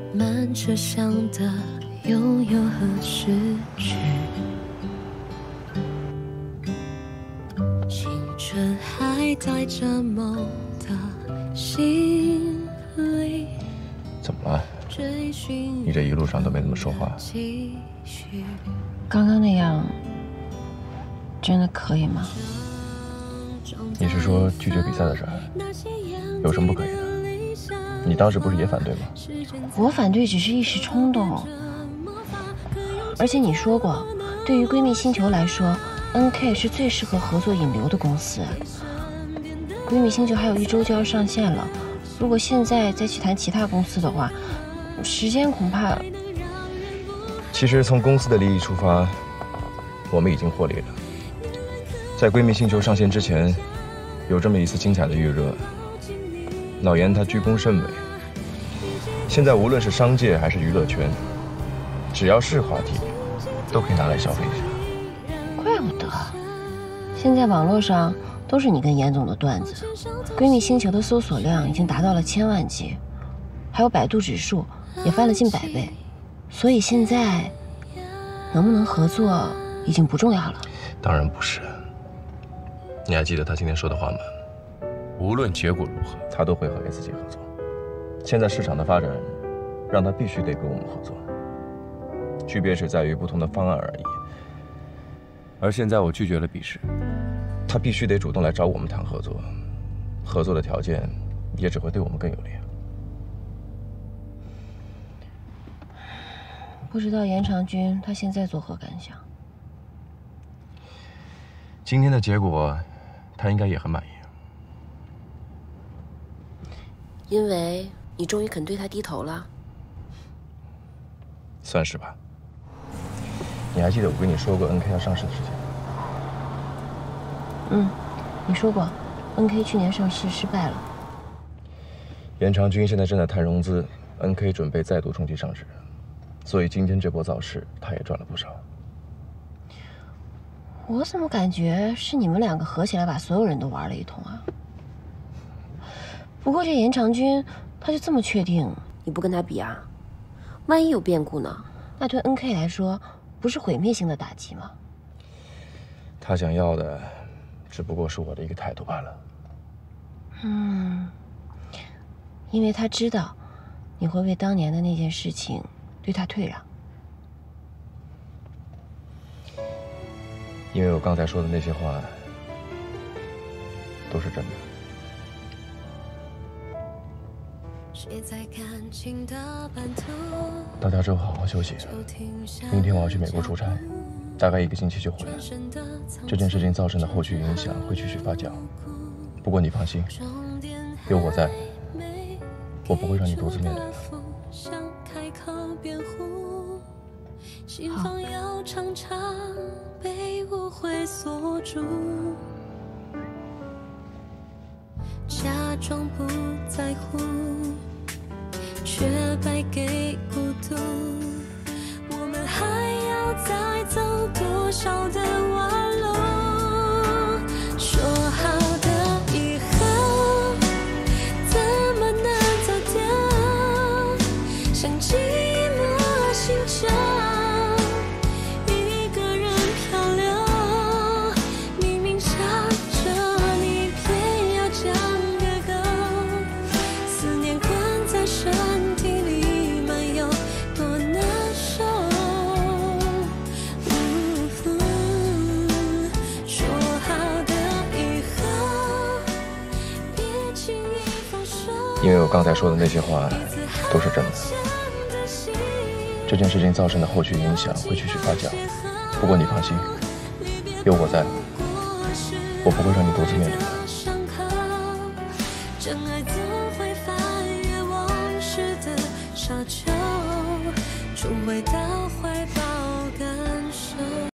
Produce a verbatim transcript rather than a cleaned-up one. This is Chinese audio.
慢车厢的拥有和失去，青春还带着梦的心里。 怎么了？你这一路上都没怎么说话。 刚刚那样，真的可以吗？ 你是说拒绝比赛的事儿？有什么不可以的？你当时不是也反对吗？ 我反对只是一时冲动，而且你说过，对于闺蜜星球来说 ，N K 是最适合合作引流的公司。闺蜜星球还有一周就要上线了，如果现在再去谈其他公司的话，时间恐怕…… 其实从公司的利益出发，我们已经获利了。在闺蜜星球上线之前，有这么一次精彩的预热。老严他居功甚伟，现在无论是商界还是娱乐圈，只要是话题，都可以拿来消费一下。 怪不得，现在网络上都是你跟严总的段子，闺蜜星球的搜索量已经达到了千万级，还有百度指数也翻了近百倍，所以现在能不能合作已经不重要了。 当然不是。你还记得他今天说的话吗？无论结果如何，他都会和 S 级合作。现在市场的发展，让他必须得跟我们合作。区别只在于不同的方案而已。而现在我拒绝了比试，他必须得主动来找我们谈合作，合作的条件也只会对我们更有利。 不知道严长军他现在作何感想？ 今天的结果，他应该也很满意。 因为你终于肯对他低头了， 算是吧。你还记得我跟你说过 N K 要上市的事情？ 嗯，你说过 ，N K 去年上市失败了。 严长军现在正在谈融资 ，N K 准备再度冲击上市，所以今天这波造势，他也赚了不少。 我怎么感觉是你们两个合起来把所有人都玩了一通啊？不过这严长军，他就这么确定？ 你不跟他比啊？万一有变故呢？ 那对 N K 来说，不是毁灭性的打击吗？ 他想要的，只不过是我的一个态度罢了。 嗯，因为他知道，你会为当年的那件事情对他退让。 因为我刚才说的那些话，都是真的。到家之后好好休息，明天我要去美国出差，大概一个星期就回来。这件事情造成的后续影响会继续发酵，不过你放心，有我在，我不会让你独自面对的。 假装不在乎，却败给孤独。我们还要再走多少的弯路？说好的以后，怎么能走掉？像寂寞星球。 因为我刚才说的那些话都是真的，这件事情造成的后续影响会继续发酵。不过你放心，有我在，我不会让你独自面对的。真爱总会翻越往事的沙丘，重回到